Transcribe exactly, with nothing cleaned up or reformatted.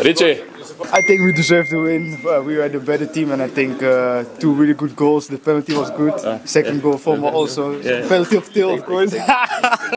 Richie. I think we deserve to win. Uh, we were the better team, and I think uh, two really good goals. The penalty was good. Uh, Second yeah. goal for me also. Yeah. Penalty of Til, of course.